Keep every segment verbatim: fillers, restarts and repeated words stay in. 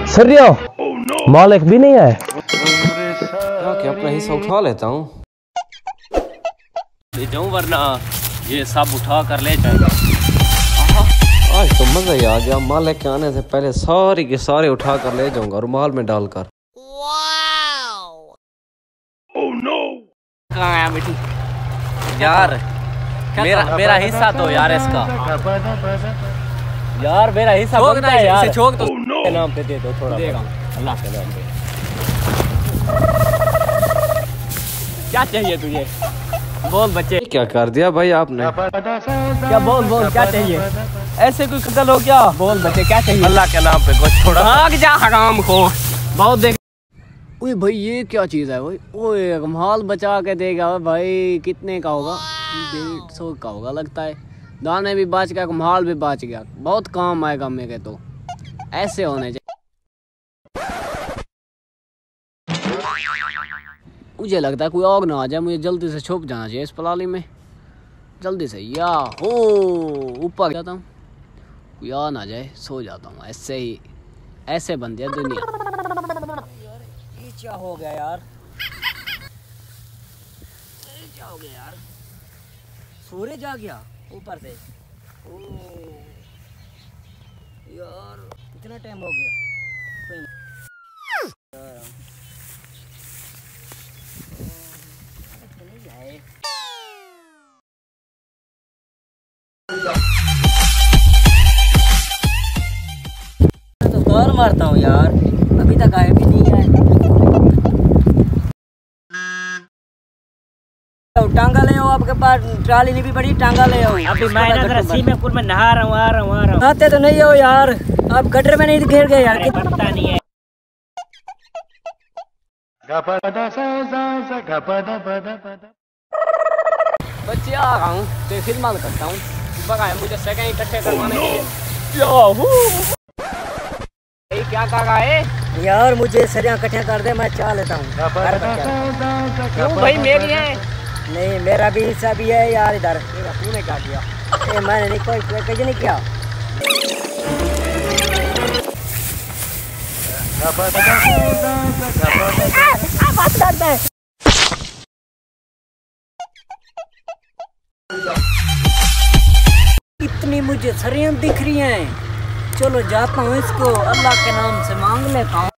सरिया मालिक भी नहीं है क्या क्या अपना हिस्सा उठा लेता हूँ, ले जाऊँ वरना ये सब उठा कर ले जाएगा। आज तो मजा ही आ गया, मालिक के आने से पहले सारी के सारे उठा कर ले जाऊंगा रुमाल में डालकर। ओह नो, कहाँ आया बेटी यार, मेरा मेरा हिस्सा तो यार इसका यार मेरा हिस्सा बनता है यार, इसे छोड़ तो के नाम पे दे दो थोड़ा, देगा अल्लाह के नाम पे। क्या चाहिए तुझे, बोल बच्चे। क्या कर दिया भाई आपने, क्या बोल बोल क्या चाहिए, ऐसे कोई कत्ल हो क्या, बोल बच्चे क्या चाहिए अल्लाह के नाम पे कुछ थोड़ा। भाग जा हराम खो, बहुत देख। ओए भाई ये क्या चीज़ है भाई, ओए माल बचा के देगा भाई, कितने का होगा, डेढ़ सौ का होगा लगता है। दाने भी बच गया, माल भी बच गया, बहुत काम आएगा मेरे तो, ऐसे होने चाहिए। मुझे लगता है कोई और ना आ जाए, मुझे जल्दी से छुप जाना चाहिए इस पलाली में, जल्दी से। या हो ऊपर जाता हूँ, कोई आ ना जाए, सो जाता हूँ ऐसे ही, ऐसे बनती है दुनिया। ये क्या हो गया यार, ये क्या हो गया यार, सूरज आ गया ऊपर से। ओ यार कितना टाइम हो गया यार, तो कॉल मारता हूँ यार, अभी तक आए भी नहीं है। टांगा ले आओ, आपके पास ट्राली नहीं भी बड़ी, टांगा ले आओ। अभी मैं ना स्विमिंग पूल में नहा रहा हूँ, आ रहा हूँ आ रहा हूँ। नहाते तो नहीं हो यार, आप गटर में नहीं गिर गए यार, पता नहीं है। बच्चे आ रहा हूँ तो फिर माल करता हूँ, बगा मुझे सेकंड इकट्ठे करवाने के लिए। क्या कर रहा है यार, मुझे सरिया इकट्ठे कर दे, मैं चाह लेता हूँ। क्यों भाई मेरी है, नहीं मेरा भी हिस्सा भी है यार इधर। तूने क्या किया, ए, मैंने नहीं कोई कुछ नहीं किया। इतनी मुझे सरियां दिख रही हैं, चलो जाता हूँ इसको अल्लाह के नाम से मांग लेता हूँ।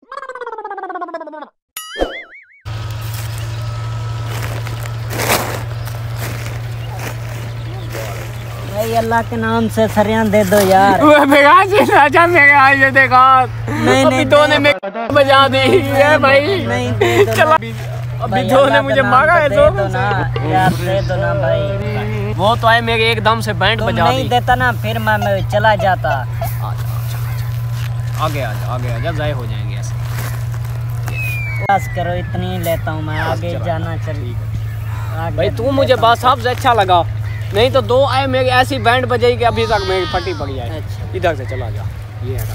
भाई अल्लाह के नाम से सरियां दे दो यार। राजा मेरे आगे देखा, नहीं नहीं दो ने बजा दी है भाई, नहीं दे दो ना। अभी दो ने मुझे मारा है, दे दो ना यार, दे दो ना भाई। वो तो आए मेरे एकदम से बैंड बजा दी। नहीं देता ना फिर मैं, मैं चला जाता। आगे आजा आगे आजा, जाए हो जाएंगे ऐसे। बस करो, इतनी लेता हूँ मैं, आगे जाना चाहिए भाई। तू मुझे बात साहब से अच्छा लगा, नहीं तो दो आए मेरी ऐसी बैंड बजाई कि अभी तक मेरी फटी पड़ी है। अच्छा इधर से चला जा, ये है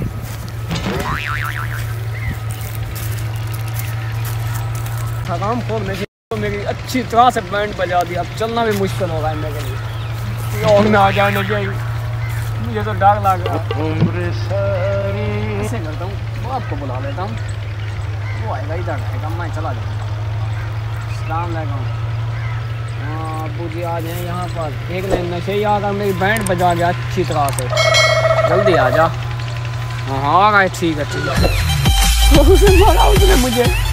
काम खोल में तो मेरी अच्छी तरह से बैंड बजा दी, अब चलना भी मुश्किल होगा मेरे लिए। और में आ जाने चाहिए, मुझे तो डर लग रहा है। ऐसे करता हूँ, वो आपको बुला लेता हूँ, वो आएगा इधर आएगा, मैं चला जाऊँगा। सलाम अलैकुम। हाँ अबू जी आ जाए यहाँ पर, एक दिन नशे ही आकर मेरी बैंड बजा गया अच्छी तरह से, जल्दी आ जा। हाँ हाँ ठीक है ठीक है। उसने मारा उसने मुझे।